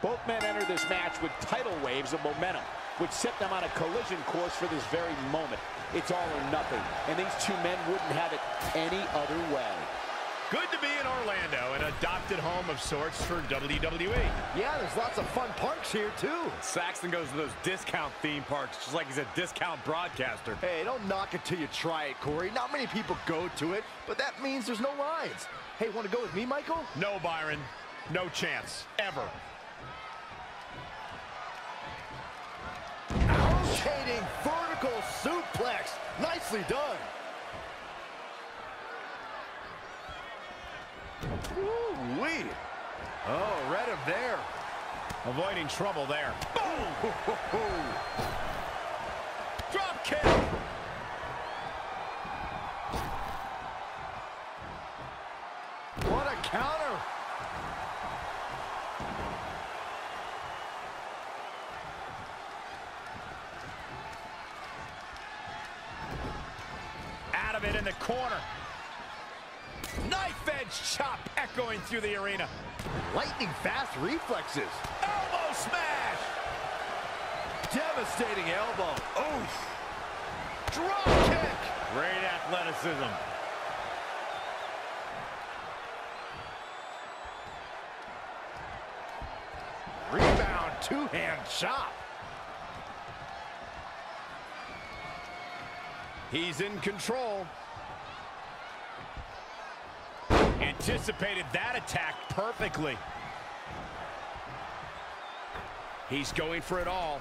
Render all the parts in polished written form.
Both men enter this match with tidal waves of momentum, which set them on a collision course for this very moment. It's all or nothing, and these two men wouldn't have it any other way. Good to be in Orlando, an adopted home of sorts for WWE. Yeah, there's lots of fun parks here, too. Saxton goes to those discount theme parks just like he's a discount broadcaster. Hey, don't knock it till you try it, Corey. Not many people go to it, but that means there's no lines. Hey, want to go with me, Michael? No, Byron. No chance. Ever. Rotating vertical suplex. Nicely done. Woo-wee. Oh, read him there. Avoiding trouble there. Boom! Drop kick. What a counter. Out of it in the corner. Knife edge chop echoing through the arena. Lightning fast reflexes. Elbow smash. Devastating elbow. Oof. Drop kick. Great athleticism. Rebound two-hand chop. He's in control. Anticipated that attack perfectly. He's going for it all.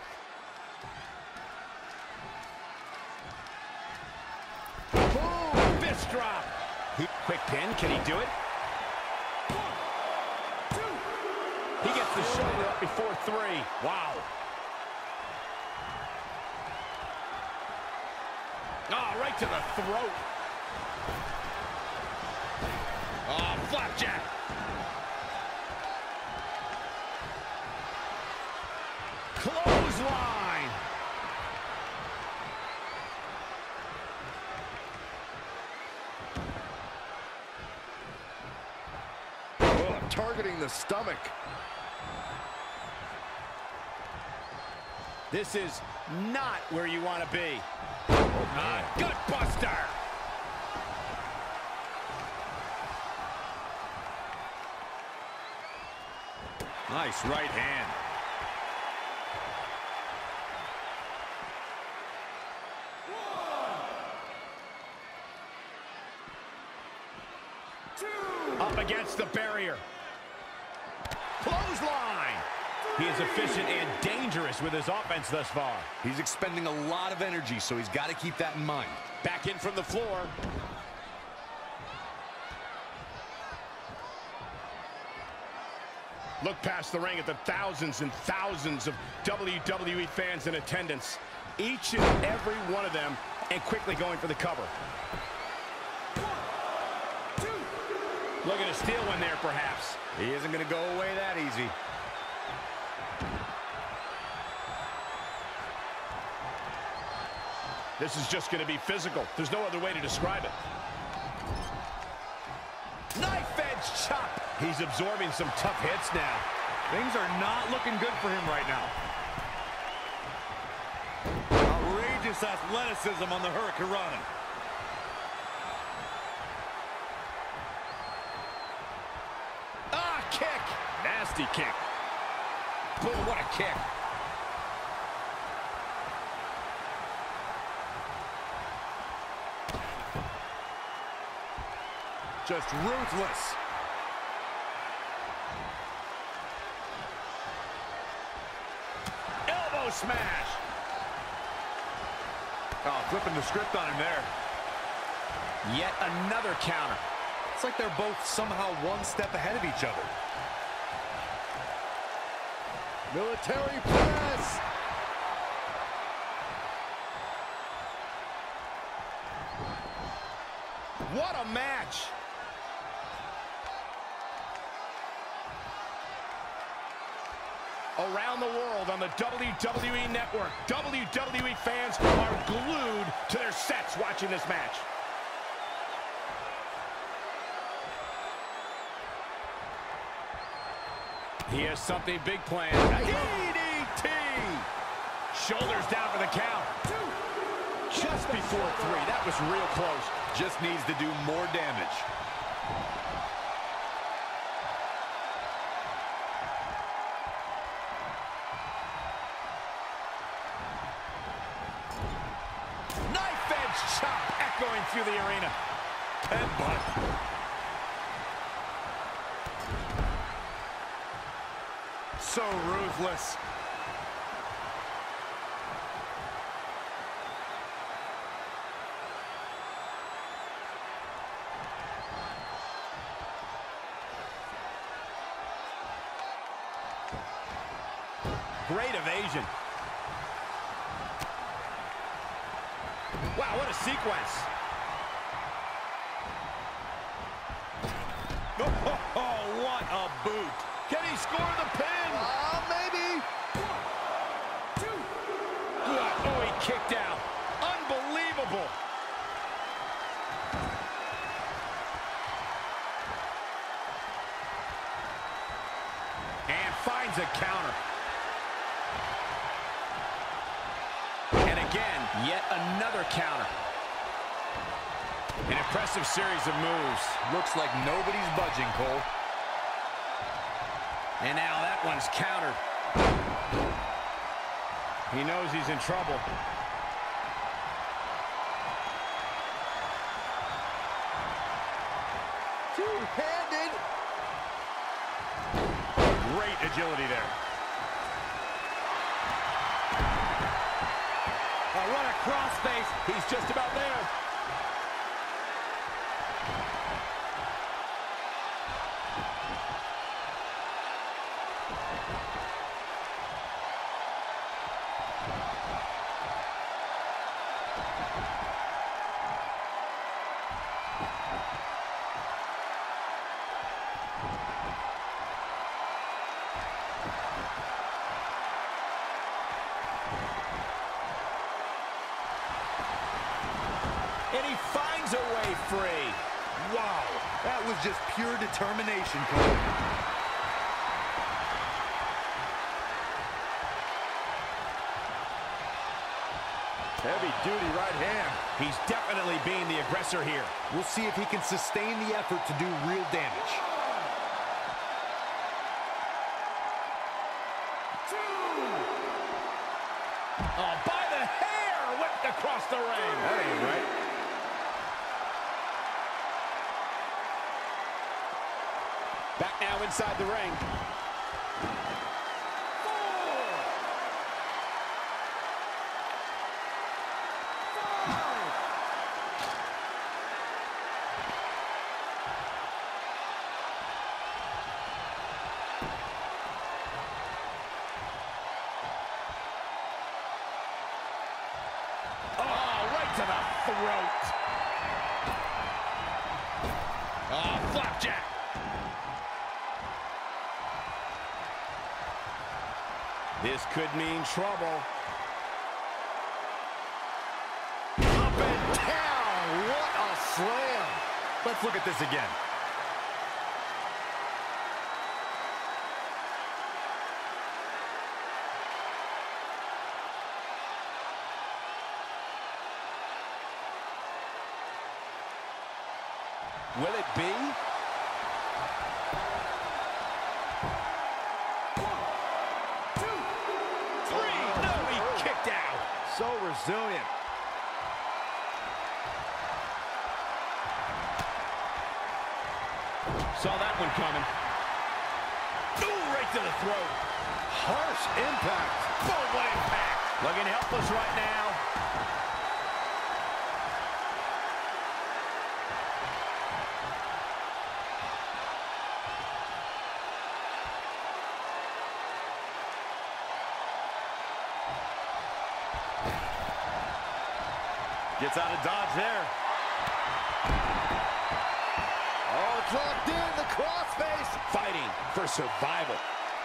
Boom! Fist drop. Quick pin. Can he do it? 1, 2. He gets the shoulder up before 3. Wow. Oh, right to the throat. Oh, flapjack. Clothesline. Oh, targeting the stomach. This is not where you want to be. Gut buster. Nice right hand. Up against the barrier. Clothesline. He is efficient and dangerous with his offense thus far. He's expending a lot of energy, so he's got to keep that in mind. Back in from the floor. Look past the ring at the thousands and thousands of WWE fans in attendance. Each and every one of them, and quickly going for the cover. 1, 2. Looking to steal one there, perhaps. He isn't going to go away that easy. This is just going to be physical. There's no other way to describe it. Knife edge chop. He's absorbing some tough hits now. Things are not looking good for him right now. Outrageous athleticism on the Hurricanrana. Ah, kick. Nasty kick. Boom, what a kick. Just ruthless. Elbow smash. Oh, flipping the script on him there. Yet another counter. It's like they're both somehow one step ahead of each other. Military press. What a match. Around the world on the WWE Network, WWE fans are glued to their sets watching this match. He has something big planned. DDT! Shoulders down for the count. Just before 3. That was real close. Just needs to do more damage. Knife edge chop echoing through the arena. Headbutt. So ruthless. Great evasion. Wow, what a sequence. Oh, what a boot. Can he score the pin? Maybe. 1, 2. Oh, he kicked out. Unbelievable. And finds a counter. And again, yet another counter. An impressive series of moves. Looks like nobody's budging, Cole. And now that one's countered. He knows he's in trouble. Two-handed. Great agility there. What a crossface. He's just about there. And he finds a way free. Wow, that was just pure determination, Cole. Heavy-duty right hand. He's definitely being the aggressor here. We'll see if he can sustain the effort to do real damage. 2. Oh, by the hair, whipped across the ring. That ain't right. Back now inside the ring. 4. Oh, right to the throat. Oh, flapjack. This could mean trouble. Up and down. What a slam. Let's look at this again. Will it be? 1, 2, 3. No, he kicked out. So resilient. Saw that one coming. Ooh, right to the throat. Harsh impact. Boom, what impact. Looking helpless right now. Gets out of dodge there. Oh, it's locked in. The crossface. Fighting for survival.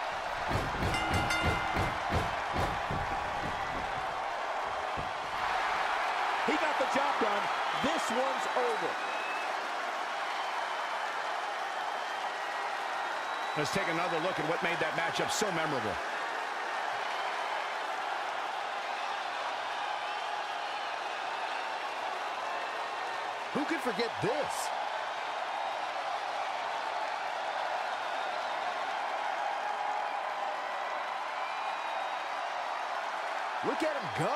He got the job done. This one's over. Let's take another look at what made that matchup so memorable. Who could forget this? Look at him go.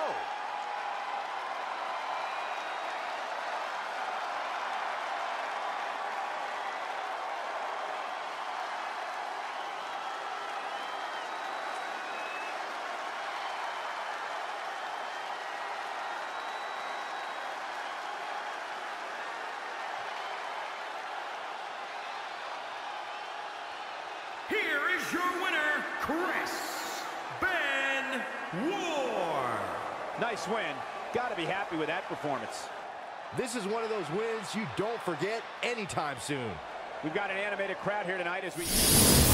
Here is your winner, Chris Benoit. Nice win. Got to be happy with that performance. This is one of those wins you don't forget anytime soon. We've got an animated crowd here tonight as we...